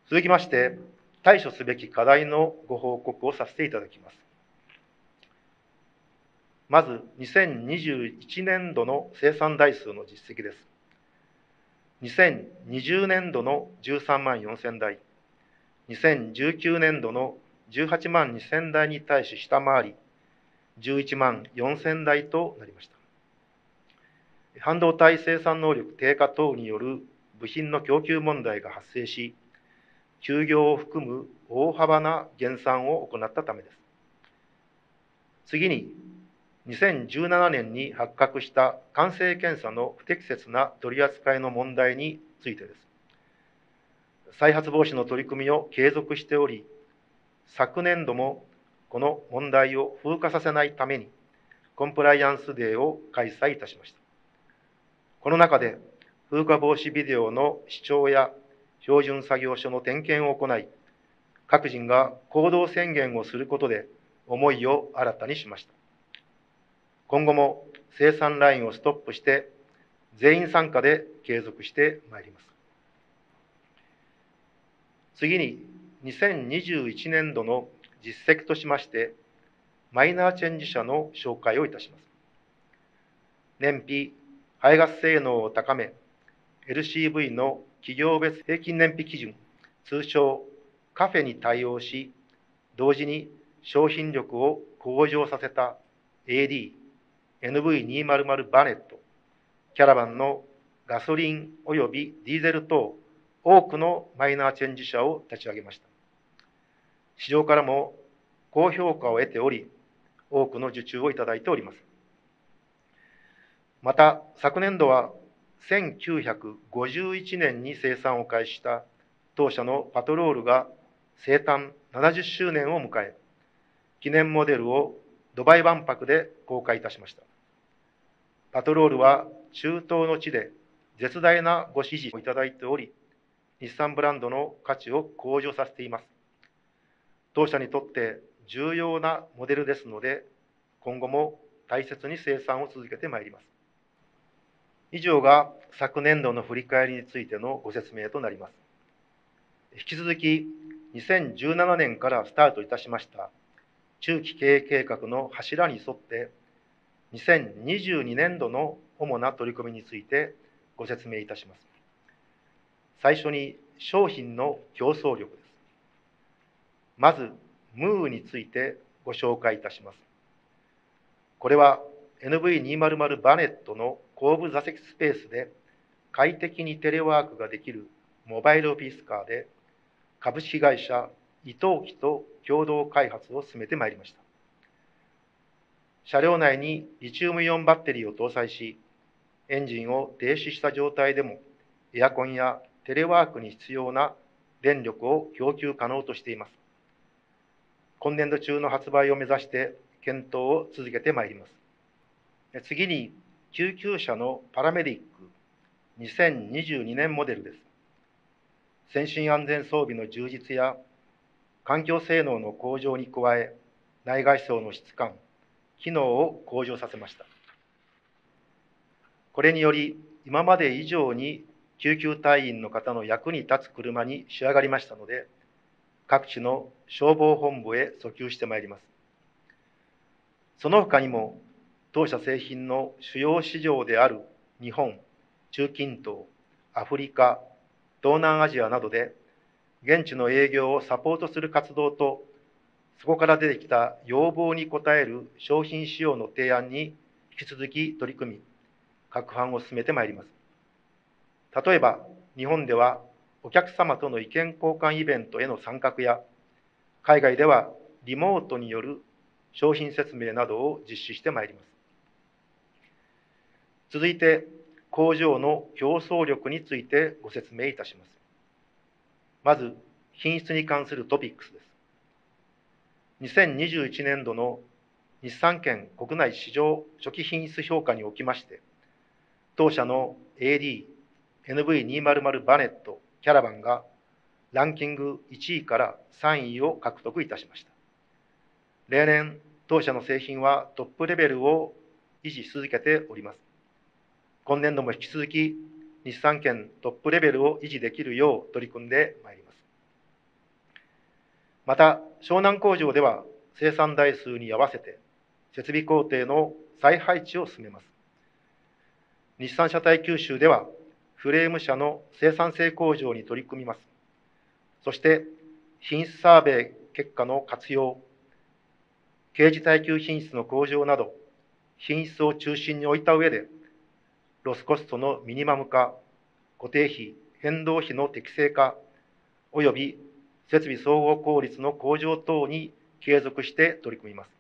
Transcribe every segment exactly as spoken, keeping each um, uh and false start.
続きまして、対処すべき課題のご報告をさせていただきます。まず、にせんにじゅういちねんどの生産台数の実績です。にせんにじゅうねんどのじゅうさんまんよんせんだい、にせんじゅうきゅうねんどのじゅうはちまんにせんだいに対し下回り、じゅういちまんよんせんだいとなりました。半導体生産能力低下等による部品の供給問題が発生し、休業を含む大幅な減産を行ったためです。次に、にせんじゅうななねんに発覚した完成検査の不適切な取り扱いの問題についてです。再発防止の取り組みを継続しており、昨年度もこの問題を風化させないために、コンプライアンスデーを開催いたしました。この中で、風化防止ビデオの視聴や標準作業所の点検を行い、各人が行動宣言をすることで思いを新たにしました。今後も生産ラインをストップして、全員参加で継続してまいります。次に、にせんにじゅういちねんどの実績としまして、マイナーチェンジ車の紹介をいたします。燃費、排ガス性能を高め、エルシーブイ の企業別平均燃費基準、通称カフェに対応し、同時に商品力を向上させた エーディー、エヌブイにひゃく バネット、キャラバンのガソリン及びディーゼル等、多くのマイナーチェンジ車を立ち上げました。市場からも高評価を得ており、多くの受注をいただいております。また、昨年度はせんきゅうひゃくごじゅういちねんに生産を開始した当社のパトロールが生誕ななじゅっしゅうねんを迎え、記念モデルをドバイ万博で公開いたしました。パトロールは中東の地で絶大なご支持をいただいており、日産ブランドの価値を向上させています。当社にとって重要なモデルですので、今後も大切に生産を続けてまいります。以上が昨年度の振り返りについてのご説明となります。引き続き、にせんじゅうななねんからスタートいたしました中期経営計画の柱に沿って、にせんにじゅうにねんどの主な取り組みについてご説明いたします。最初に商品の競争力です。まず、ムーについてご紹介いたします。これは エヌブイにひゃく バネットの後部座席スペースで快適にテレワークができるモバイルオフィスカーで、株式会社伊藤機と共同開発を進めてまいりました。車両内にリチウムイオンバッテリーを搭載し、エンジンを停止した状態でもエアコンやテレワークに必要な電力を供給可能としています。今年度中の発売を目指して検討を続けてまいります。次に、救急車のパラメディックにせんにじゅうにねんモデルです。先進安全装備の充実や環境性能の向上に加え、内外装の質感、機能を向上させました。これにより、今まで以上に救急隊員の方の役に立つ車に仕上がりましたので、各地の消防本部へ訴求してまいります。その他にも、当社製品の主要市場である日本、中近東、アフリカ、東南アジアなどで、現地の営業をサポートする活動と、そこから出てきた要望に応える商品仕様の提案に引き続き取り組み、各販を進めてまいります。例えば、日本ではお客様との意見交換イベントへの参画や、海外ではリモートによる商品説明などを実施してまいります。続いて、工場の競争力についてご説明いたします。まず、品質に関するトピックスです。にせんにじゅういちねんどの日産圏国内市場初期品質評価におきまして、当社の エーディー、エヌブイにひゃく バネット、キャラバンがランキングいちいからさんいを獲得いたしました。例年、当社の製品はトップレベルを維持し続けております。今年度も引き続き、日産圏トップレベルを維持できるよう取り組んでまいります。 また、湘南工場では生産台数に合わせて設備工程の再配置を進めます。日産車体九州ではフレーム車の生産性向上に取り組みます。そして、品質サーベイ結果の活用、軽自耐久品質の向上など、品質を中心に置いた上で、ロスコストのミニマム化、固定費、変動費の適正化、および設備総合効率の向上等に継続して取り組みます。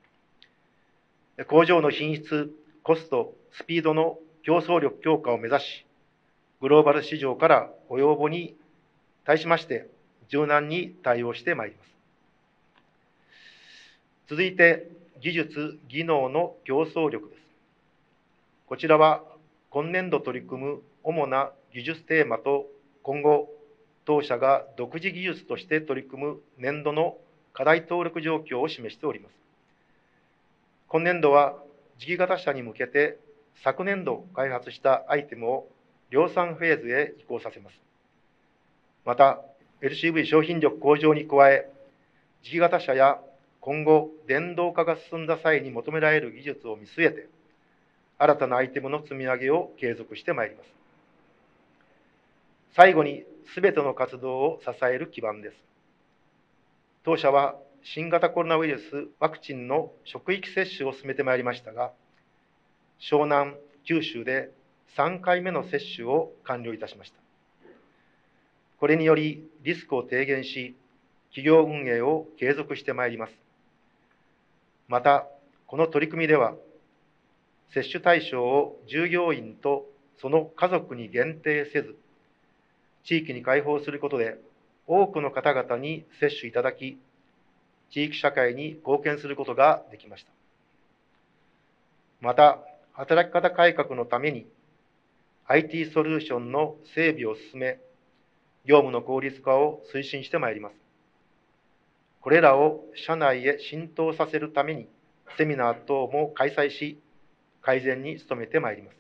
工場の品質、コスト、スピードの競争力強化を目指し、グローバル市場からご要望に対しまして、柔軟に対応してまいります。続いて、技術・技能の競争力です。こちらは、今年度取り組む主な技術テーマと、今後、当社が独自技術として取り組む年度の課題登録状況を示しております。今年度は、次期型車に向けて、昨年度開発したアイテムを量産フェーズへ移行させます。また、エルシーブイ 商品力向上に加え、次期型車や今後、電動化が進んだ際に求められる技術を見据えて、新たなアイテムの積み上げを継続してまいります。最後に、すべての活動を支える基盤です。当社は、新型コロナウイルスワクチンの職域接種を進めてまいりましたが、湘南、九州でさんかいめの接種を完了いたしました。これにより、リスクを低減し、企業運営を継続してまいります。また、この取り組みでは、接種対象を従業員とその家族に限定せず、地域に開放することで、多くの方々に接種いただき、地域社会に貢献することができました。また、働き方改革のために、アイティー ソリューションの整備を進め、業務の効率化を推進してまいります。これらを社内へ浸透させるために、セミナー等も開催し、改善に努めてまいります。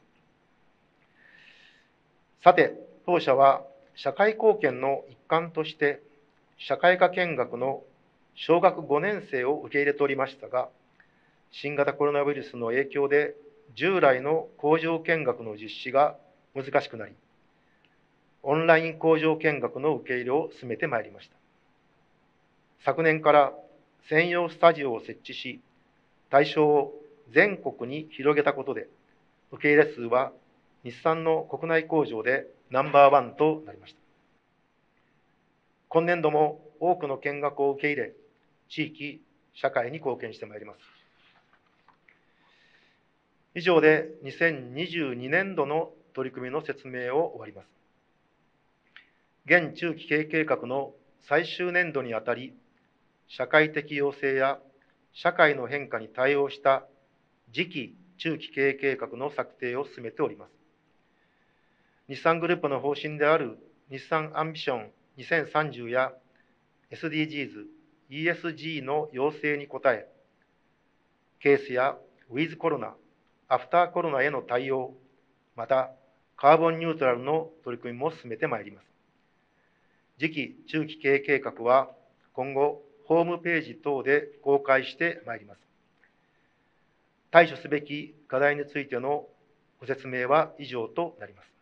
さて、当社は社会貢献の一環として、社会科見学の小学ごねん生を受け入れておりましたが、新型コロナウイルスの影響で、従来の工場見学の実施が難しくなり、オンライン工場見学の受け入れを進めてまいりました。昨年から専用スタジオを設置し、対象を全国に広げたことで、受け入れ数は日産の国内工場でナンバーワンとなりました。今年度も多くの見学を受け入れ、地域、社会に貢献してまいります。以上でにせんにじゅうにねんどの取り組みの説明を終わります。現中期経営計画の最終年度にあたり、社会的要請や社会の変化に対応した次期中期経営計画の策定を進めております。日産グループの方針である日産アンビションにせんさんじゅうや エスディージーズ、イーエスジー の要請に応え、ケースやウィズコロナ、アフターコロナへの対応、またカーボンニュートラルの取り組みも進めてまいります。次期中期経営計画は今後、ホームページ等で公開してまいります。対処すべき課題についてのご説明は以上となります。